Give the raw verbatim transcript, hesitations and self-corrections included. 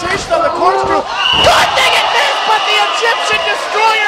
rotation on the corkscrew. Good thing it missed, but the Egyptian Destroyer